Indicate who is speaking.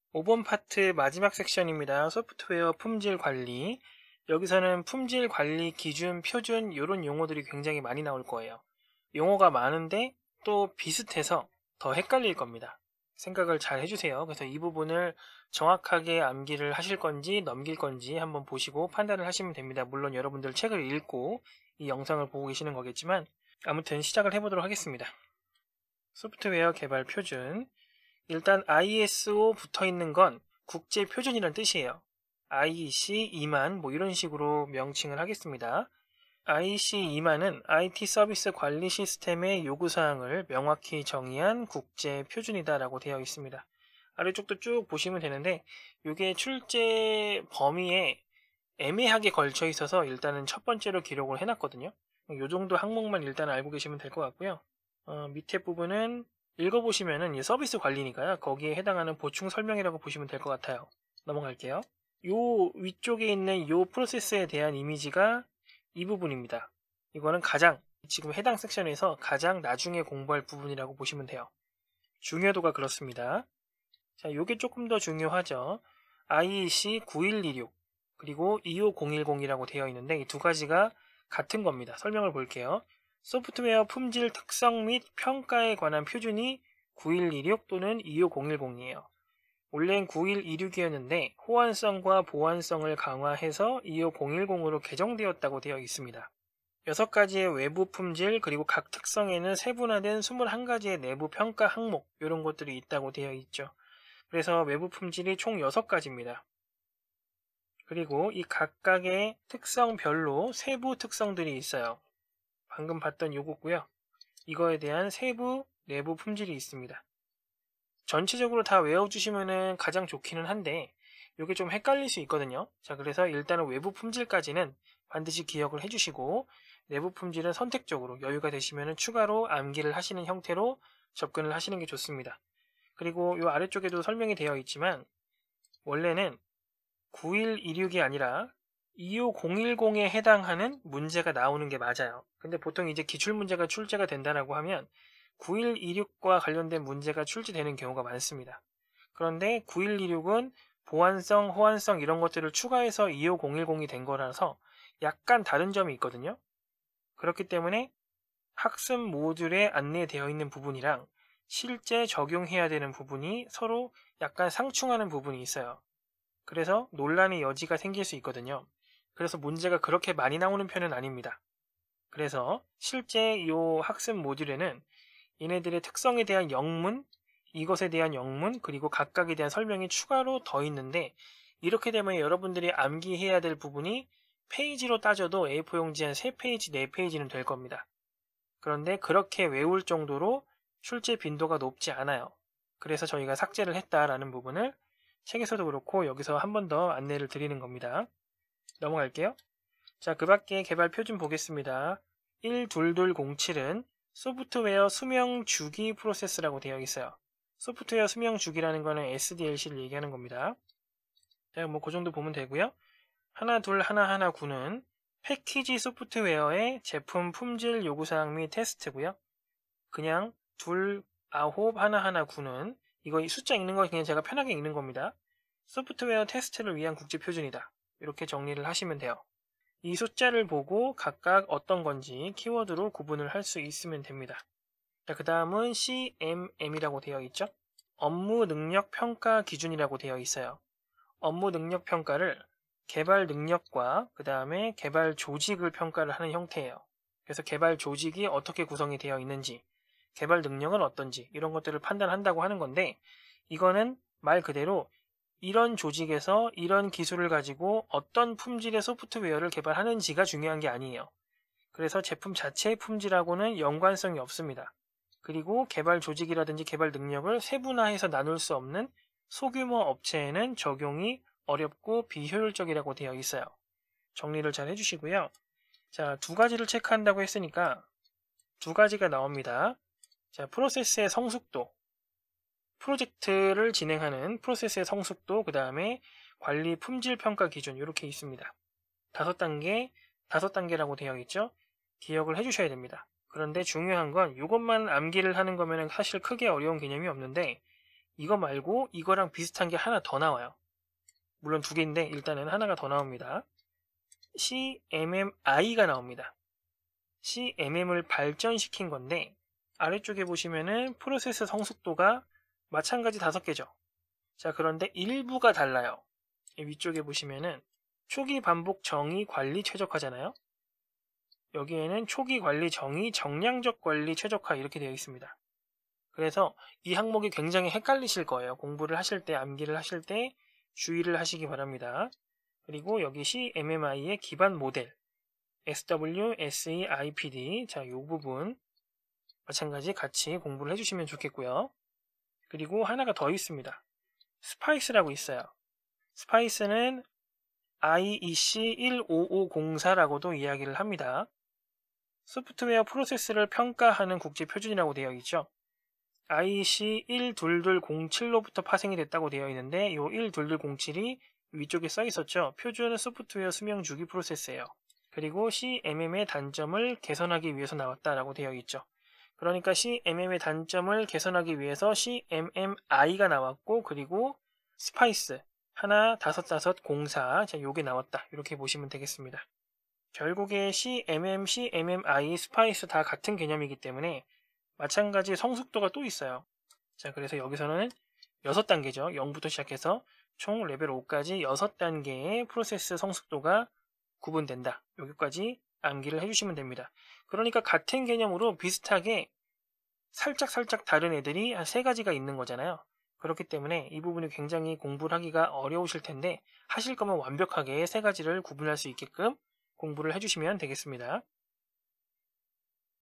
Speaker 1: 5번 파트 마지막 섹션입니다. 소프트웨어 품질 관리. 여기서는 품질 관리 기준, 표준 이런 용어들이 굉장히 많이 나올 거예요. 용어가 많은데 또 비슷해서 더 헷갈릴 겁니다. 생각을 잘 해주세요. 그래서 이 부분을 정확하게 암기를 하실 건지 넘길 건지 한번 보시고 판단을 하시면 됩니다. 물론 여러분들 책을 읽고 이 영상을 보고 계시는 거겠지만 아무튼 시작을 해보도록 하겠습니다. 소프트웨어 개발 표준. 일단 ISO 붙어 있는 건 국제 표준이란 뜻이에요. IEC 2만 뭐 이런 식으로 명칭을 하겠습니다. IEC 2만은 IT 서비스 관리 시스템의 요구사항을 명확히 정의한 국제 표준이다라고 되어 있습니다. 아래쪽도 쭉 보시면 되는데 이게 출제 범위에 애매하게 걸쳐 있어서 일단은 첫 번째로 기록을 해놨거든요. 이 정도 항목만 일단 알고 계시면 될 것 같고요. 밑에 부분은 읽어보시면은 서비스 관리니까요. 거기에 해당하는 보충 설명이라고 보시면 될 것 같아요. 넘어갈게요. 요 위쪽에 있는 요 프로세스에 대한 이미지가 이 부분입니다. 이거는 가장 지금 해당 섹션에서 가장 나중에 공부할 부분이라고 보시면 돼요. 중요도가 그렇습니다. 자, 요게 조금 더 중요하죠. IEC 9126 그리고 25010이라고 되어 있는데 이 두 가지가 같은 겁니다. 설명을 볼게요. 소프트웨어 품질 특성 및 평가에 관한 표준이 9126 또는 25010이에요. 원래는 9126이었는데 호환성과 보안성을 강화해서 25010으로 개정되었다고 되어 있습니다. 6가지의 외부 품질 그리고 각 특성에는 세분화된 21가지의 내부 평가 항목 이런 것들이 있다고 되어 있죠. 그래서 외부 품질이 총 6가지입니다. 그리고 이 각각의 특성별로 세부 특성들이 있어요. 방금 봤던 요거고요. 이거에 대한 세부 내부 품질이 있습니다. 전체적으로 다 외워주시면 가장 좋기는 한데 이게 좀 헷갈릴 수 있거든요. 자, 그래서 일단은 외부 품질까지는 반드시 기억을 해주시고 내부 품질은 선택적으로 여유가 되시면 추가로 암기를 하시는 형태로 접근을 하시는 게 좋습니다. 그리고 이 아래쪽에도 설명이 되어 있지만 원래는 9126이 아니라 25010에 해당하는 문제가 나오는 게 맞아요. 근데 보통 이제 기출문제가 출제가 된다라고 하면 9126과 관련된 문제가 출제되는 경우가 많습니다. 그런데 9126은 보안성, 호환성 이런 것들을 추가해서 25010이 된 거라서 약간 다른 점이 있거든요. 그렇기 때문에 학습 모듈에 안내되어 있는 부분이랑 실제 적용해야 되는 부분이 서로 약간 상충하는 부분이 있어요. 그래서 논란의 여지가 생길 수 있거든요. 그래서 문제가 그렇게 많이 나오는 편은 아닙니다. 그래서 실제 이 학습 모듈에는 얘네들의 특성에 대한 영문, 이것에 대한 영문, 그리고 각각에 대한 설명이 추가로 더 있는데 이렇게 되면 여러분들이 암기해야 될 부분이 페이지로 따져도 A4 용지 한 3페이지, 4페이지는 될 겁니다. 그런데 그렇게 외울 정도로 출제 빈도가 높지 않아요. 그래서 저희가 삭제를 했다라는 부분을 책에서도 그렇고 여기서 한 번 더 안내를 드리는 겁니다. 넘어갈게요. 자, 그 밖에 개발 표준 보겠습니다. 12207은 소프트웨어 수명 주기 프로세스라고 되어 있어요. 소프트웨어 수명 주기라는 거는 SDLC를 얘기하는 겁니다. 자, 뭐 그 정도 보면 되고요. 12119는 패키지 소프트웨어의 제품 품질 요구사항 및 테스트고요. 그냥 29119는 이거 숫자 읽는 거 그냥 제가 편하게 읽는 겁니다. 소프트웨어 테스트를 위한 국제 표준이다. 이렇게 정리를 하시면 돼요. 이 숫자를 보고 각각 어떤 건지 키워드로 구분을 할 수 있으면 됩니다. 자, 그 다음은 CMM이라고 되어 있죠. 업무 능력 평가 기준이라고 되어 있어요. 업무 능력 평가를 개발 능력과 그 다음에 개발 조직을 평가를 하는 형태예요. 그래서 개발 조직이 어떻게 구성이 되어 있는지, 개발 능력은 어떤지 이런 것들을 판단한다고 하는 건데 이거는 말 그대로 이런 조직에서 이런 기술을 가지고 어떤 품질의 소프트웨어를 개발하는지가 중요한 게 아니에요. 그래서 제품 자체의 품질하고는 연관성이 없습니다. 그리고 개발 조직이라든지 개발 능력을 세분화해서 나눌 수 없는 소규모 업체에는 적용이 어렵고 비효율적이라고 되어 있어요. 정리를 잘 해주시고요. 자, 2가지를 체크한다고 했으니까 2가지가 나옵니다. 자, 프로세스의 성숙도, 프로젝트를 진행하는 프로세스의 성숙도, 그 다음에 관리 품질 평가 기준 이렇게 있습니다. 5단계라고 되어 있죠. 기억을 해주셔야 됩니다. 그런데 중요한 건 이것만 암기를 하는 거면 사실 크게 어려운 개념이 없는데 이거 말고 이거랑 비슷한 게 하나 더 나와요. 물론 두 개인데 일단은 하나가 더 나옵니다. CMMI가 나옵니다. CMM을 발전시킨 건데 아래쪽에 보시면은 프로세스 성숙도가 마찬가지 5개죠. 자, 그런데 일부가 달라요. 위쪽에 보시면은 초기 반복 정의 관리 최적화잖아요. 여기에는 초기 관리 정의 정량적 관리 최적화 이렇게 되어 있습니다. 그래서 이 항목이 굉장히 헷갈리실 거예요. 공부를 하실 때, 암기를 하실 때 주의를 하시기 바랍니다. 그리고 여기 CMMI의 기반 모델 SWSEIPD, 자, 이 부분 마찬가지 같이 공부를 해주시면 좋겠고요. 그리고 하나가 더 있습니다. 스파이스라고 있어요. 스파이스는 IEC 15504라고도 이야기를 합니다. 소프트웨어 프로세스를 평가하는 국제 표준이라고 되어 있죠. IEC 12207로부터 파생이 됐다고 되어 있는데 이 12207이 위쪽에 써 있었죠. 표준 소프트웨어 수명 주기 프로세스예요. 그리고 CMM의 단점을 개선하기 위해서 나왔다라고 되어 있죠. 그러니까 CMM의 단점을 개선하기 위해서 CMMI가 나왔고, 그리고 스파이스 하나 504, 자, 요게 나왔다. 이렇게 보시면 되겠습니다. 결국에 CMM, CMMI, 스파이스 다 같은 개념이기 때문에 마찬가지 성숙도가 또 있어요. 자, 그래서 여기서는 6단계죠. 0부터 시작해서 총 레벨 5까지 6단계의 프로세스 성숙도가 구분된다. 여기까지 암기를 해주시면 됩니다. 그러니까 같은 개념으로 비슷하게 살짝 다른 애들이 한 3가지가 있는 거잖아요. 그렇기 때문에 이 부분이 굉장히 공부를 하기가 어려우실 텐데 하실 거면 완벽하게 3가지를 구분할 수 있게끔 공부를 해주시면 되겠습니다.